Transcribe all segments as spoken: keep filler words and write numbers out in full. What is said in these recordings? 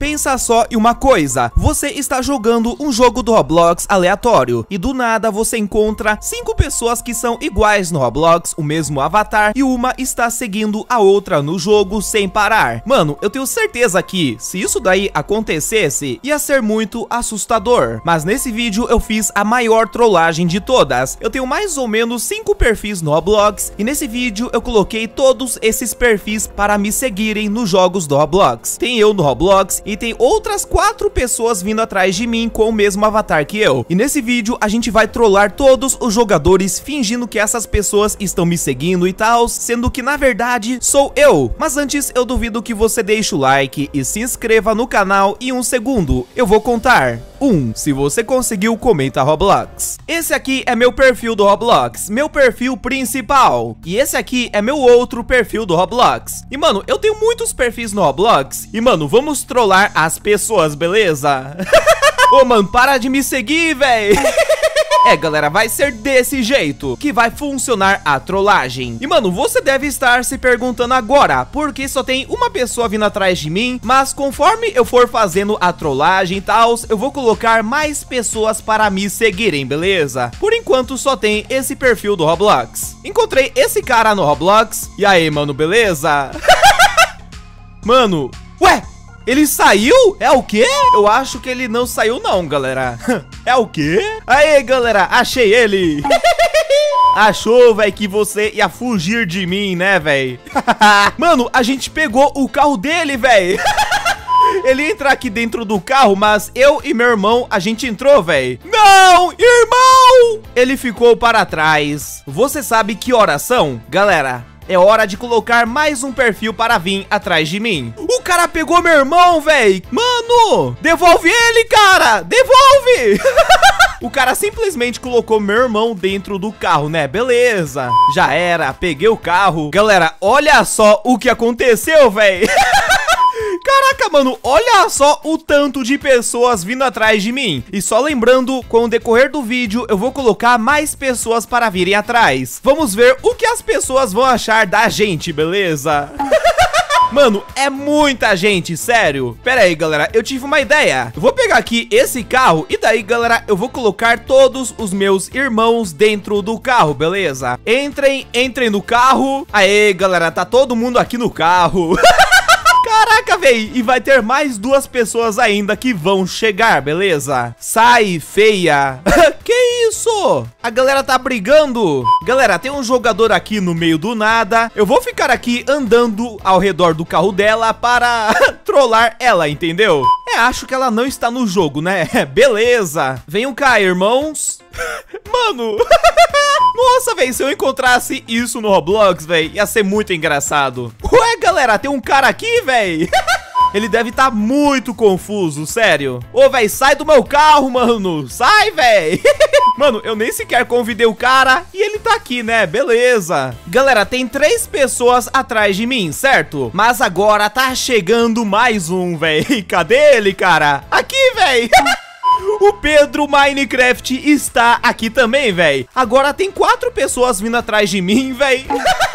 pensa só em uma coisa. Você está jogando um jogo do Roblox aleatório e do nada você encontra cinco pessoas que são iguais no Roblox, o mesmo avatar, e uma está seguindo a outra no jogo sem parar. Mano, eu tenho certeza que se isso daí acontecesse, ia ser muito assustador. Mas nesse vídeo eu fiz a maior trollagem de todas. Eu tenho mais ou menos cinco perfis no Roblox e nesse vídeo eu coloquei todos esses perfis para me seguirem nos jogos do Roblox. Tem eu no Roblox e tem outras quatro pessoas vindo atrás de mim com o mesmo avatar que eu. E nesse vídeo a gente vai trollar todos os jogadores fingindo que essas pessoas estão me seguindo e tal, sendo que na verdade sou eu. Mas antes eu duvido que você deixe o like e se inscreva no canal em um segundo. Eu vou contar. Um, se você conseguiu, comenta Roblox. Esse aqui é meu perfil do Roblox, meu perfil principal. E esse aqui é meu outro perfil do Roblox. E mano, eu tenho muitos perfis no Roblox. E mano, vamos trollar as pessoas, beleza? Ô mano, para de me seguir, véi. É, galera, vai ser desse jeito que vai funcionar a trollagem. E, mano, você deve estar se perguntando agora, por que só tem uma pessoa vindo atrás de mim? Mas conforme eu for fazendo a trollagem e tal, eu vou colocar mais pessoas para me seguirem, beleza? Por enquanto, só tem esse perfil do Roblox. Encontrei esse cara no Roblox. E aí, mano, beleza? Mano, ué? Ele saiu? É o quê? Eu acho que ele não saiu não, galera. É o quê? Aê, galera, achei ele. Achou, velho, que você ia fugir de mim, né, velho? Mano, a gente pegou o carro dele, velho. Ele entra aqui dentro do carro, mas eu e meu irmão, a gente entrou, velho. Não, irmão! Ele ficou para trás. Você sabe que horas são? Galera, é hora de colocar mais um perfil para vir atrás de mim. O cara pegou meu irmão, velho. Mano, devolve ele, cara. Devolve. O cara simplesmente colocou meu irmão dentro do carro, né? Beleza. Já era, peguei o carro. Galera, olha só o que aconteceu, velho. Caraca, mano, olha só o tanto de pessoas vindo atrás de mim. E só lembrando, com o decorrer do vídeo, eu vou colocar mais pessoas para virem atrás. Vamos ver o que as pessoas vão achar da gente, beleza? Mano, é muita gente, sério. Pera aí, galera, eu tive uma ideia. Eu vou pegar aqui esse carro e daí, galera, eu vou colocar todos os meus irmãos dentro do carro, beleza? Entrem, entrem no carro. Aê, galera, tá todo mundo aqui no carro. Caraca, véi, e vai ter mais duas pessoas ainda que vão chegar, beleza? Sai, feia. Que isso? A galera tá brigando. Galera, tem um jogador aqui no meio do nada. Eu vou ficar aqui andando ao redor do carro dela para trollar ela, entendeu? É, acho que ela não está no jogo, né? Beleza. Venham cá, irmãos. Mano. Nossa, velho, se eu encontrasse isso no Roblox, velho, ia ser muito engraçado. Ué, galera, tem um cara aqui, velho. Ele deve estar tá muito confuso, sério. Ô, velho, sai do meu carro, mano. Sai, velho. Mano, eu nem sequer convidei o cara e ele tá aqui, né? Beleza. Galera, tem três pessoas atrás de mim, certo? Mas agora tá chegando mais um, velho. Cadê ele, cara? Aqui, velho. O Pedro Minecraft está aqui também, velho. Agora tem quatro pessoas vindo atrás de mim, velho.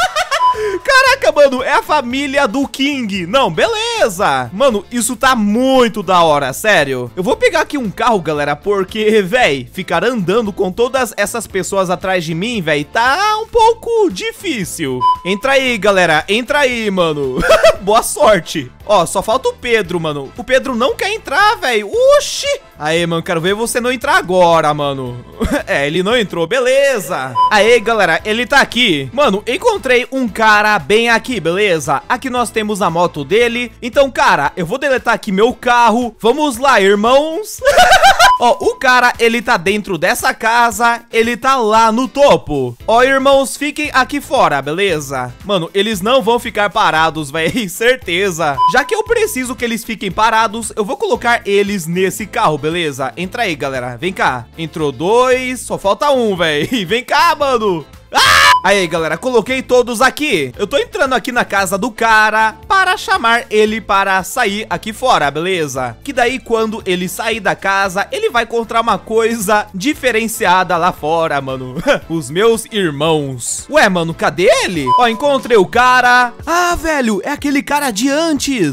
Caraca, mano, é a família do King. Não, beleza. Mano, isso tá muito da hora, sério. Eu vou pegar aqui um carro, galera, porque, véi, ficar andando com todas essas pessoas atrás de mim, véi, tá um pouco difícil. Entra aí, galera, entra aí, mano. Boa sorte. Ó, só falta o Pedro, mano. O Pedro não quer entrar, velho. Oxi. Aê, mano, quero ver você não entrar agora, mano. É, ele não entrou, beleza. Aê, galera, ele tá aqui. Mano, encontrei um cara bem aqui, beleza? Aqui nós temos a moto dele. Então, cara, eu vou deletar aqui meu carro. Vamos lá, irmãos. Ó, o cara, ele tá dentro dessa casa. Ele tá lá no topo. Ó, irmãos, fiquem aqui fora, beleza? Mano, eles não vão ficar parados, velho, certeza. Já que eu preciso que eles fiquem parados, eu vou colocar eles nesse carro, beleza? Entra aí, galera, vem cá. Entrou dois, só falta um, velho. Vem cá, mano. Ah! Aí, galera, coloquei todos aqui. Eu tô entrando aqui na casa do cara para chamar ele para sair aqui fora, beleza? Que daí, quando ele sair da casa, ele vai encontrar uma coisa diferenciada lá fora, mano. Os meus irmãos. Ué, mano, cadê ele? Ó, encontrei o cara. Ah, velho, é aquele cara de antes.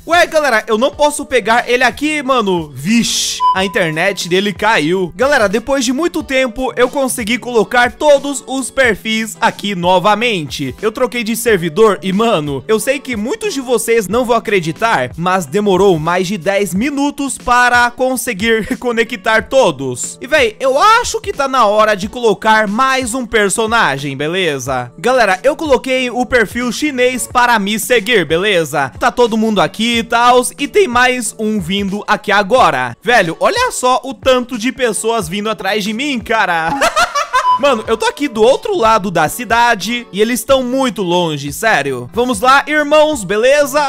Ué, galera, eu não posso pegar ele aqui, mano. Vixe, a internet dele caiu. Galera, depois de muito tempo, eu consegui colocar todos os perfis aqui novamente. Eu troquei de servidor e, mano, eu sei que muitos de vocês não vão acreditar, mas demorou mais de dez minutos para conseguir conectar todos. E, véi, eu acho que tá na hora de colocar mais um personagem, beleza? Galera, eu coloquei o perfil chinês para me seguir, beleza? Tá todo mundo aqui e tal, e tem mais um vindo aqui agora. Velho, olha só o tanto de pessoas vindo atrás de mim, cara. Mano, eu tô aqui do outro lado da cidade e eles estão muito longe, sério. Vamos lá, irmãos, beleza?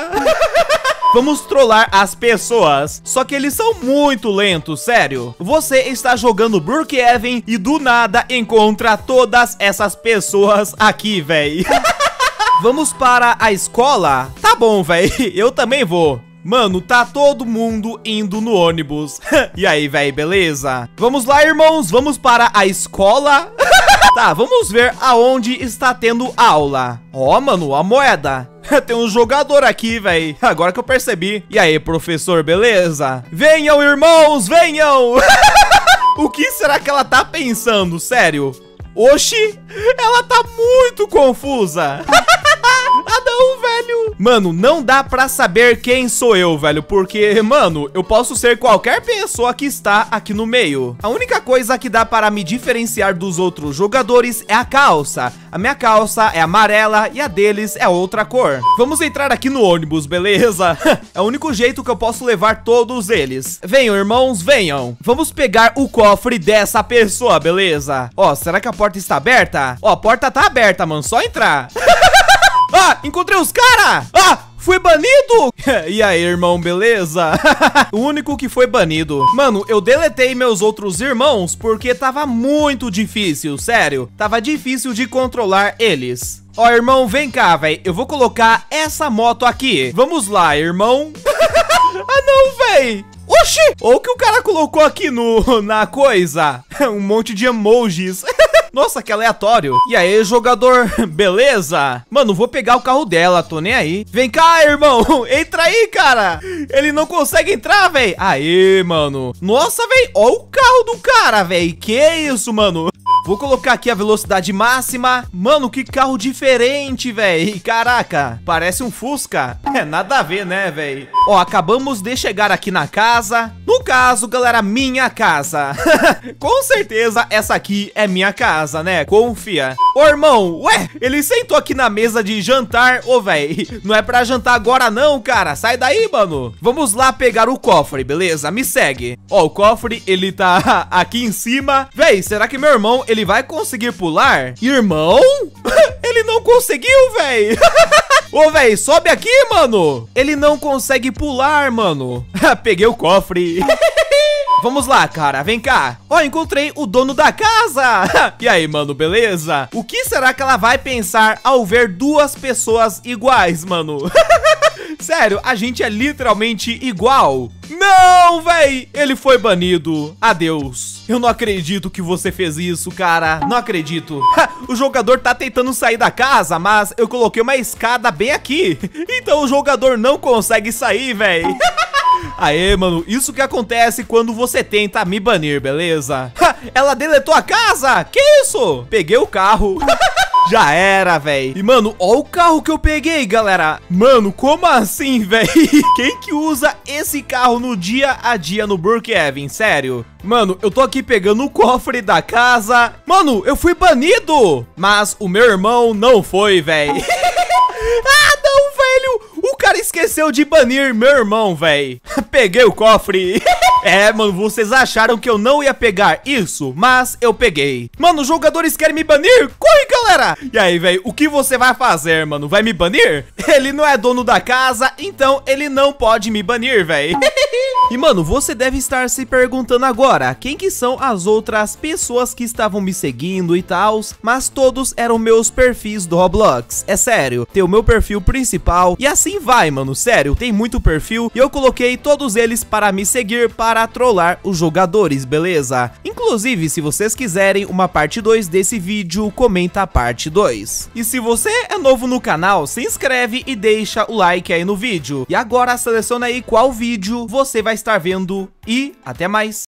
Vamos trollar as pessoas. Só que eles são muito lentos, sério. Você está jogando Brookhaven e do nada encontra todas essas pessoas aqui, véi. Vamos para a escola? Tá bom, véi. Eu também vou. Mano, tá todo mundo indo no ônibus. E aí, véi, beleza? Vamos lá, irmãos, vamos para a escola. Tá, vamos ver aonde está tendo aula. Ó, mano, a moeda. Tem um jogador aqui, véi. Agora que eu percebi. E aí, professor, beleza? Venham, irmãos, venham. O que será que ela tá pensando, sério? Oxi, ela tá muito confusa. Ah, não, velho. Mano, não dá pra saber quem sou eu, velho, porque, mano, eu posso ser qualquer pessoa que está aqui no meio. A única coisa que dá para me diferenciar dos outros jogadores é a calça. A minha calça é amarela e a deles é outra cor. Vamos entrar aqui no ônibus, beleza? É o único jeito que eu posso levar todos eles. Venham, irmãos, venham. Vamos pegar o cofre dessa pessoa, beleza? Ó, será que a porta está aberta? Ó, a porta tá aberta, mano, só entrar. Ah, encontrei os caras! Ah, fui banido! E aí, irmão, beleza? O único que foi banido. Mano, eu deletei meus outros irmãos porque tava muito difícil, sério. Tava difícil de controlar eles. Ó, irmão, vem cá, velho. Eu vou colocar essa moto aqui. Vamos lá, irmão. Ah, não, velho. Oxi! Olha o que o cara colocou aqui no, na coisa. Um monte de emojis. Nossa, que aleatório. E aí, jogador, beleza? Mano, vou pegar o carro dela, tô nem aí. Vem cá, irmão, entra aí, cara. Ele não consegue entrar, velho. Aê, mano. Nossa, velho, olha o carro do cara, velho. Que isso, mano? Vou colocar aqui a velocidade máxima. Mano, que carro diferente, velho. Caraca, parece um Fusca. É, nada a ver, né, velho? Ó, acabamos de chegar aqui na casa. No caso, galera, minha casa. Com certeza, essa aqui é minha casa, né? Confia. Ô, irmão, ué, ele sentou aqui na mesa de jantar. Ô, velho, não é pra jantar agora não, cara. Sai daí, mano. Vamos lá pegar o cofre, beleza? Me segue. Ó, o cofre, ele tá aqui em cima. Véi, será que meu irmão, ele vai conseguir pular? Irmão? Ele não conseguiu, véi. Ô, véi, sobe aqui, mano. Ele não consegue pular, mano. Peguei o cofre. Vamos lá, cara, vem cá. Ó, encontrei o dono da casa. E aí, mano, beleza? O que será que ela vai pensar ao ver duas pessoas iguais, mano? Sério, a gente é literalmente igual. Não, véi, ele foi banido. Adeus. Eu não acredito que você fez isso, cara. Não acredito. O jogador tá tentando sair da casa, mas eu coloquei uma escada bem aqui. Então o jogador não consegue sair, véi. Aê, mano, isso que acontece quando você tenta me banir, beleza? Ela deletou a casa? Que isso? Peguei o carro. Já era, velho. E, mano, ó o carro que eu peguei, galera. Mano, como assim, velho? Quem que usa esse carro no dia a dia no Brookhaven? Sério? Mano, eu tô aqui pegando o cofre da casa. Mano, eu fui banido. Mas o meu irmão não foi, velho. Ah, não, velho. O cara esqueceu de banir meu irmão, velho. Peguei o cofre. É, mano, vocês acharam que eu não ia pegar isso, mas eu peguei. Mano, os jogadores querem me banir? Corre, galera. E aí, velho, o que você vai fazer, mano? Vai me banir? Ele não é dono da casa, então ele não pode me banir, velho. E mano, você deve estar se perguntando agora, quem que são as outras pessoas que estavam me seguindo e tal, mas todos eram meus perfis do Roblox. É sério, tem o meu perfil principal e assim vai, mano, sério, tem muito perfil e eu coloquei todos eles para me seguir para trollar os jogadores, beleza? Inclusive, se vocês quiserem uma parte dois desse vídeo, comenta a parte dois. E se você é novo no canal, se inscreve e deixa o like aí no vídeo. E agora seleciona aí qual vídeo você vai estar vendo e até mais.